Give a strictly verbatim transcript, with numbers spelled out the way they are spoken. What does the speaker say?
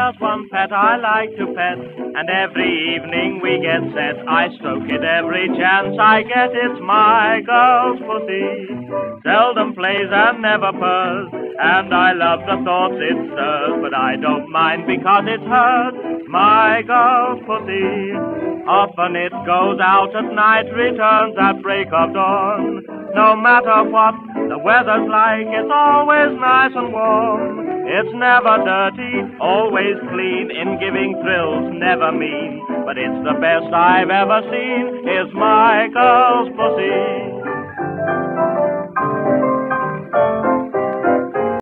just one pet I like to pet, and every evening we get set. I stroke it every chance I get. It's my girl's pussy, seldom plays and never purrs, and I love the thoughts it stirs, but I don't mind because it's hers. My girl's pussy, often it goes out at night, returns at break of dawn. No matter what the weather's like, it's always nice and warm. It's never dirty, always clean, in giving thrills, never mean. But it's the best I've ever seen, is my girl's pussy.